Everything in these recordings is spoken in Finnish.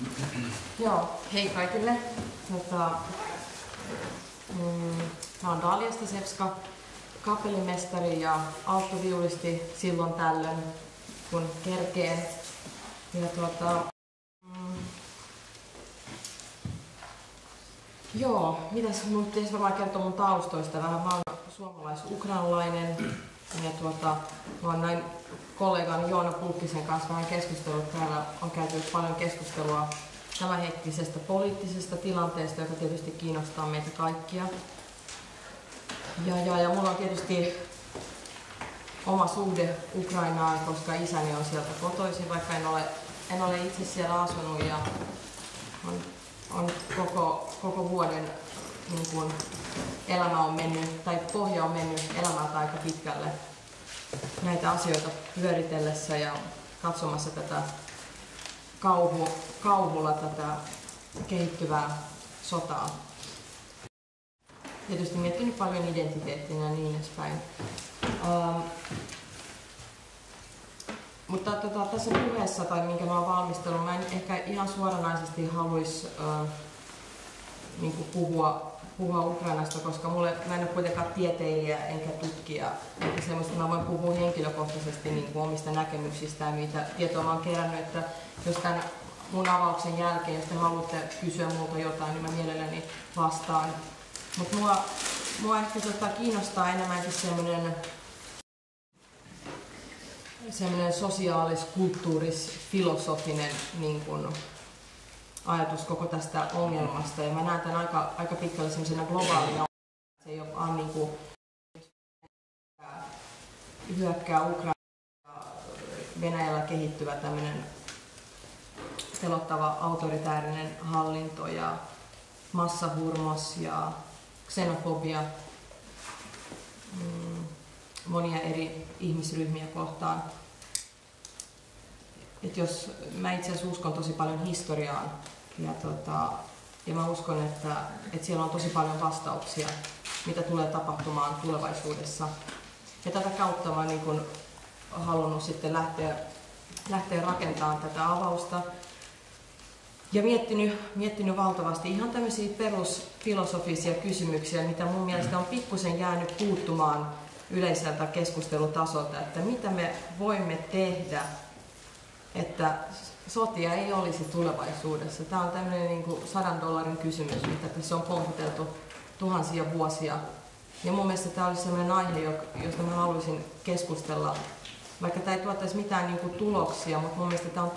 Joo, hei kaikille. Mä oon Dalia Stasevska, kapellimestari ja alttoviulisti silloin tällöin, kun kerkeen. Mitäs mun pitäisi varmaan kertoa mun taustoista vähän. Mä oon suomalais-ukrainalainen ja mä oon näin kollegani Joona Pulkkisen kanssa vähän keskustellut. Täällä on käyty paljon keskustelua tämänhetkisestä poliittisesta tilanteesta, joka tietysti kiinnostaa meitä kaikkia. Ja mulla on tietysti oma suhde Ukrainaan, koska isäni on sieltä kotoisin, vaikka en ole itse siellä asunut ja on koko vuoden niin kun elämä on mennyt, tai pohja on mennyt elämältä aika pitkälle näitä asioita pyöritellessä ja katsomassa tätä kauhulla tätä kehittyvää sotaa. Tietysti miettinyt paljon identiteettinä ja niin edespäin. Mutta tässä puheessa, tai minkä mä oon valmistellut, mä en ehkä ihan suoranaisesti haluaisi puhua Ukrainasta, koska mä en ole kuitenkaan tieteilijä enkä tutkija. Eikä semmoista, mä voin puhua henkilökohtaisesti niin kuin omista näkemyksistä ja mitä tietoa mä oon kerännyt, että jos tämän mun avauksen jälkeen, jos te haluatte kysyä multa jotain, niin mä mielelläni vastaan. Mutta mua ehkä kiinnostaa enemmänkin semmoinen sosiaalis-kulttuuris-filosofinen niin kun ajatus koko tästä ongelmasta. Ja mä näen tämän aika pitkälle semmoisena globaalina. Se ei ole vaan niin kuin hyökkää Ukraina Venäjällä kehittyvä tämmöinen pelottava autoritäärinen hallinto ja massahurmos ja xenofobia monia eri ihmisryhmiä kohtaan. Et jos mä itse asiassa uskon tosi paljon historiaan ja mä uskon, että siellä on tosi paljon vastauksia, mitä tulee tapahtumaan tulevaisuudessa. Ja tätä kautta mä oon niin kun halunnut sitten lähteä rakentamaan tätä avausta ja miettinyt valtavasti ihan tämmöisiä perusfilosofisia kysymyksiä, mitä mun mielestä on pikkusen jäänyt puuttumaan yleiseltä keskustelutasolta, että mitä me voimme tehdä, että sotia ei olisi tulevaisuudessa. Tämä on tämmöinen niin kuin $100 kysymys, mitä tässä on pomputeltu tuhansia vuosia. Ja mun mielestä tämä olisi sellainen aihe, josta mä haluaisin keskustella, vaikka tämä ei tuottaisi mitään niin kuin tuloksia, mutta mun mielestä tämä on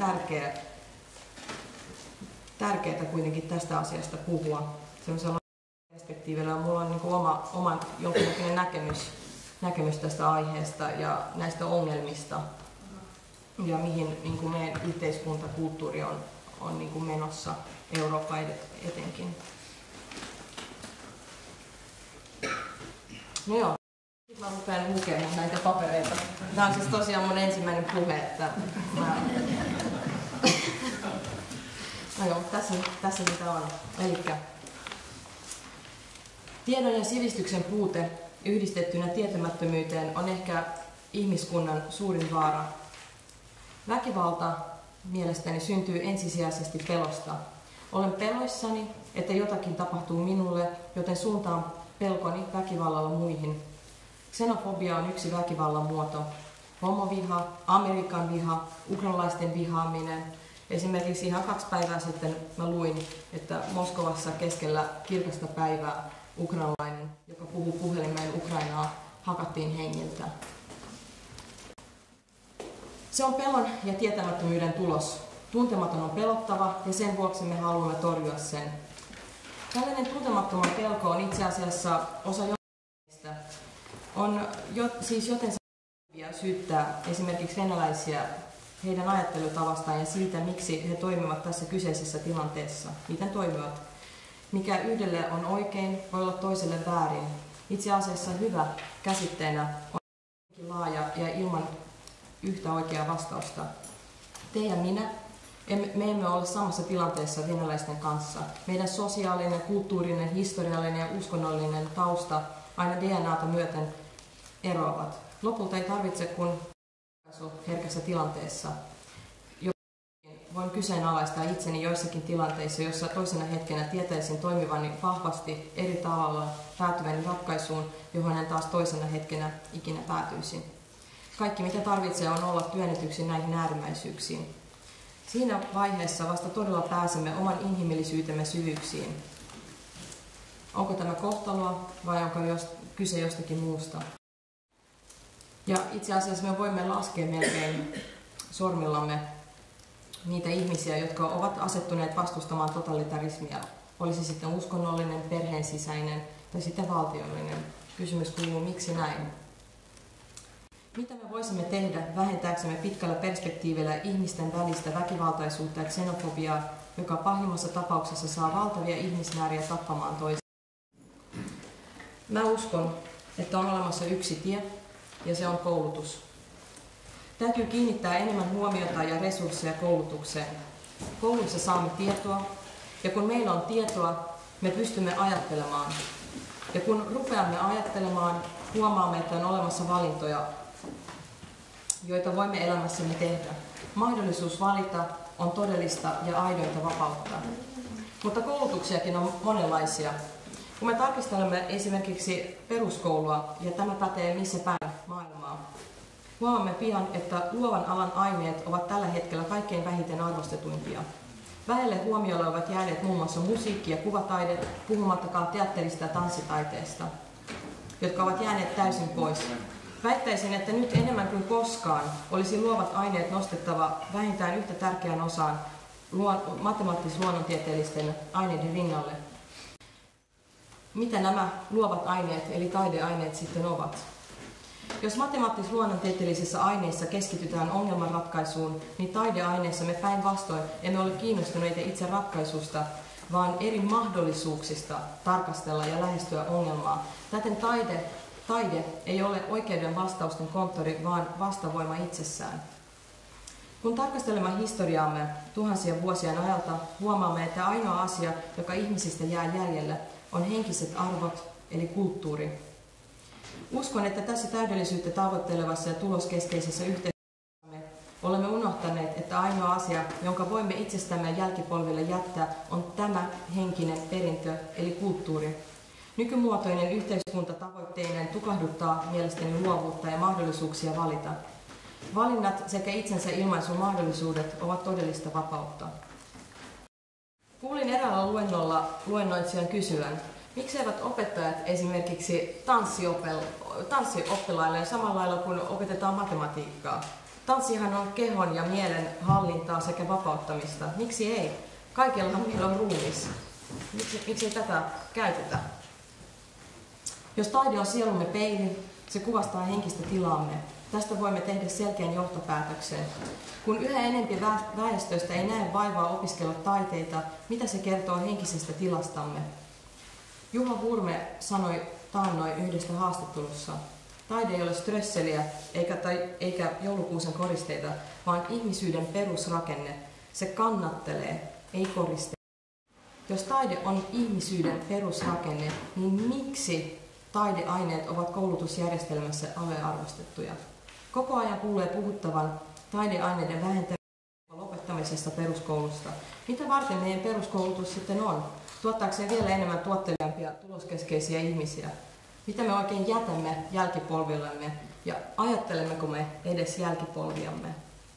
tärkeää kuitenkin tästä asiasta puhua sellaisella perspektiivillä. Mulla on niin kuin oma jonkinlainen näkemys tästä aiheesta ja näistä ongelmista ja mihin niin kuin meidän yhteiskuntakulttuuri on niin kuin menossa, Eurooppa etenkin. No joo, nyt mä rupean lukemaan näitä papereita. Tämä on siis tosiaan mun ensimmäinen puhe, että no joo, tässä mitä on. Elikkä tiedon ja sivistyksen puute yhdistettynä tietämättömyyteen on ehkä ihmiskunnan suurin vaara. Väkivalta mielestäni syntyy ensisijaisesti pelosta. Olen peloissani, että jotakin tapahtuu minulle, joten suuntaan pelkoni väkivallalla muihin. Xenofobia on yksi väkivallan muoto. Homoviha, Amerikan viha, ukrainalaisten vihaaminen. Esimerkiksi ihan 2 päivää sitten mä luin, että Moskovassa keskellä kirkasta päivää ukrainalainen, joka puhuu puhelimeen Ukrainaa, hakattiin hengiltä. Se on pelon ja tietämättömyyden tulos. Tuntematon on pelottava ja sen vuoksi me haluamme torjua sen. Tällainen tuntemattoman pelko on itse asiassa osa jotain. Siis joten syyttää esimerkiksi venäläisiä heidän ajattelutavastaan ja siitä, miksi he toimivat tässä kyseisessä tilanteessa. Miten toimivat? Mikä yhdelle on oikein, voi olla toiselle väärin. Itse asiassa hyvä käsitteenä on laaja ja ilman yhtä oikeaa vastausta. Te ja minä, me emme ole samassa tilanteessa venäläisten kanssa. Meidän sosiaalinen, kulttuurinen, historiallinen ja uskonnollinen tausta aina DNAta myöten eroavat. Lopulta ei tarvitse kun herkässä tilanteessa voin kyseenalaistaa itseni joissakin tilanteissa, jossa toisena hetkenä tietäisin toimivani vahvasti eri tavalla päätyväni ratkaisuun, johon en taas toisena hetkenä ikinä päätyisin. Kaikki mitä tarvitsee on olla työnnetyksi näihin äärimmäisyyksiin. Siinä vaiheessa vasta todella pääsemme oman inhimillisyytemme syvyyksiin. Onko tämä kohtaloa vai onko kyse jostakin muusta? Ja itse asiassa me voimme laskea melkein sormillamme niitä ihmisiä, jotka ovat asettuneet vastustamaan totalitarismia. Olisi sitten uskonnollinen, perheen sisäinen tai sitten valtiollinen. Kysymys kuuluu, miksi näin? Mitä me voisimme tehdä vähentääksemme pitkällä perspektiivillä ihmisten välistä väkivaltaisuutta ja xenofobiaa, joka pahimmassa tapauksessa saa valtavia ihmismääriä tappamaan toisiaan? Mä uskon, että on olemassa yksi tie, ja se on koulutus. Täytyy kiinnittää enemmän huomiota ja resursseja koulutukseen. Koulussa saamme tietoa, ja kun meillä on tietoa, me pystymme ajattelemaan. Ja kun rupeamme ajattelemaan, huomaamme, että on olemassa valintoja, joita voimme elämässämme tehdä. Mahdollisuus valita on todellista ja aidointa vapautta. Mutta koulutuksiakin on monenlaisia. Kun me tarkistelemme esimerkiksi peruskoulua, ja tämä pätee missä päin maailmaa, huomaamme pian, että luovan alan aineet ovat tällä hetkellä kaikkein vähiten arvostetuimpia. Vähälle huomiolle ovat jääneet muun muassa musiikki- ja kuvataide, puhumattakaan teatterista ja tanssitaiteesta, jotka ovat jääneet täysin pois. Väittäisin, että nyt enemmän kuin koskaan olisi luovat aineet nostettava vähintään yhtä tärkeään osaan matemaattis-luonnontieteellisten aineiden rinnalle. Mitä nämä luovat aineet, eli taideaineet sitten ovat? Jos matemaattis-luonnontieteellisissä aineissa keskitytään ongelmanratkaisuun, niin taideaineissa me päinvastoin emme ole kiinnostuneita itse ratkaisusta, vaan eri mahdollisuuksista tarkastella ja lähestyä ongelmaa. Täten taide ei ole oikeuden vastausten konttori, vaan vastavoima itsessään. Kun tarkastelemme historiaamme tuhansien vuosien ajalta, huomaamme, että ainoa asia, joka ihmisistä jää jäljelle, on henkiset arvot, eli kulttuuri. Uskon, että tässä täydellisyyttä tavoittelevassa ja tuloskeskeisessä yhteiskunnassamme olemme unohtaneet, että ainoa asia, jonka voimme itsestämme jälkipolville jättää, on tämä henkinen perintö, eli kulttuuri. Nykymuotoinen yhteiskunta tavoitteinen tukahduttaa mielestäni luovuutta ja mahdollisuuksia valita. Valinnat sekä itsensä ilmaisun mahdollisuudet ovat todellista vapautta. Kuulin eräällä luennolla luennoitsijan kysyvän, mikseivät opettajat esimerkiksi tanssioppilaille samalla lailla kuin opetetaan matematiikkaa. Tanssihan on kehon ja mielen hallintaa sekä vapauttamista. Miksi ei? Kaikellahan meillä on ruumis. Miksi ei tätä käytetä? Jos taide on sielumme peili, se kuvastaa henkistä tilaamme. Tästä voimme tehdä selkeän johtopäätöksen. Kun yhä enempi väestöstä ei näe vaivaa opiskella taiteita, mitä se kertoo henkisestä tilastamme? Juha Hurme sanoi taannoin yhdestä haastattelussa, taide ei ole strösseliä eikä joulukuusen koristeita, vaan ihmisyyden perusrakenne. Se kannattelee, ei koristele. Jos taide on ihmisyyden perusrakenne, niin miksi taideaineet ovat koulutusjärjestelmässä aliarvostettuja? Koko ajan kuulee puhuttavan taideaineiden vähentämisestä ja lopettamisesta peruskoulusta. Mitä varten meidän peruskoulutus sitten on? Tuottaakseen vielä enemmän tuottelijampia tuloskeskeisiä ihmisiä? Mitä me oikein jätämme jälkipolvillemme ja ajattelemmeko me edes jälkipolviamme?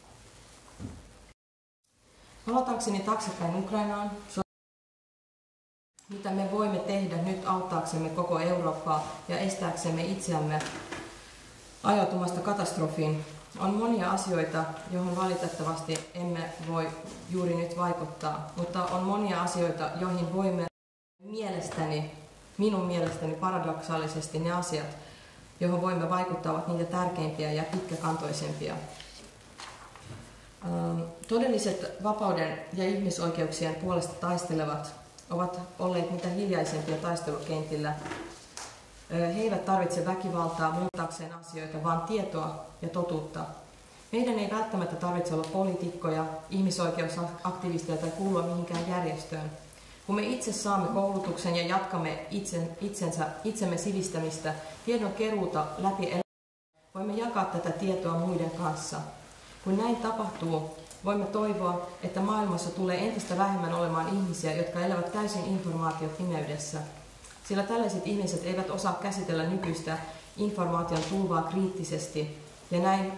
Palatakseni taaksepäin Ukrainaan. Mitä me voimme tehdä nyt auttaaksemme koko Eurooppaa ja estääksemme itseämme ajautumasta katastrofiin? On monia asioita, johon valitettavasti emme voi juuri nyt vaikuttaa, mutta on monia asioita, joihin voimme minun mielestäni paradoksaalisesti ne asiat, johon voimme vaikuttaa, ovat niitä tärkeimpiä ja pitkäkantoisempia. Todelliset vapauden ja ihmisoikeuksien puolesta taistelevat ovat olleet mitä hiljaisempia taistelukentillä. He eivät tarvitse väkivaltaa muuttaakseen asioita, vaan tietoa ja totuutta. Meidän ei välttämättä tarvitse olla poliitikkoja, ihmisoikeusaktivisteja tai kuulua mihinkään järjestöön. Kun me itse saamme koulutuksen ja jatkamme itsemme sivistämistä, tiedon keruuta läpi elämää, voimme jakaa tätä tietoa muiden kanssa. Kun näin tapahtuu, voimme toivoa, että maailmassa tulee entistä vähemmän olemaan ihmisiä, jotka elävät täysin informaatiopimeydessä. Sillä tällaiset ihmiset eivät osaa käsitellä nykyistä informaation tulvaa kriittisesti ja näin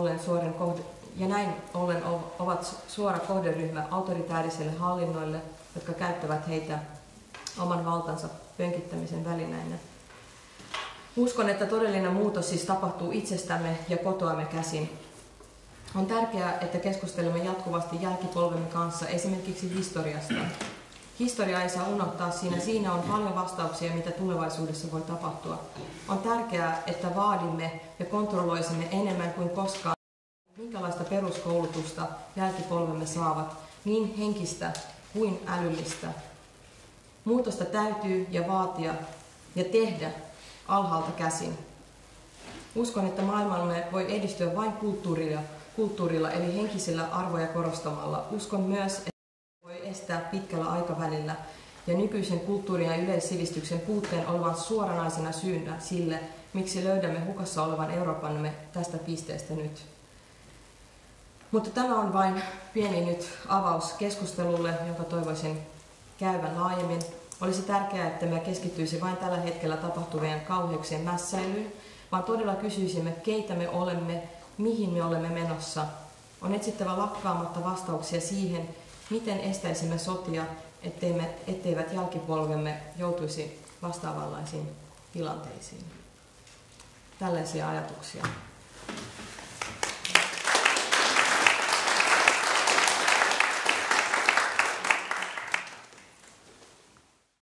ovat suora kohderyhmä autoritäärisille hallinnoille, jotka käyttävät heitä oman valtansa pönkittämisen välineinä. Uskon, että todellinen muutos siis tapahtuu itsestämme ja kotoamme käsin. On tärkeää, että keskustelemme jatkuvasti jälkipolvemme kanssa esimerkiksi historiasta. Historia ei saa unohtaa, siinä on paljon vastauksia, mitä tulevaisuudessa voi tapahtua. On tärkeää, että vaadimme ja kontrolloisimme enemmän kuin koskaan, minkälaista peruskoulutusta jälkipolvemme saavat, niin henkistä kuin älyllistä. Muutosta täytyy ja vaatia ja tehdä alhaalta käsin. Uskon, että maailmamme voi edistyä vain kulttuurilla eli henkisillä arvoja korostamalla. Uskon myös, että voi estää pitkällä aikavälillä ja nykyisen kulttuurin ja yleissivistyksen puutteen olevan suoranaisena syynä sille, miksi löydämme hukassa olevan Euroopamme tästä pisteestä nyt. Mutta tämä on vain pieni nyt avaus keskustelulle, jonka toivoisin käyvän laajemmin. Olisi tärkeää, että me keskittyisi vain tällä hetkellä tapahtuvien kauheuksien mässäilyyn, vaan todella kysyisimme, keitä me olemme, mihin me olemme menossa. On etsittävä lakkaamatta vastauksia siihen, miten estäisimme sotia, etteivät jälkipolvemme joutuisi vastaavanlaisiin tilanteisiin. Tällaisia ajatuksia.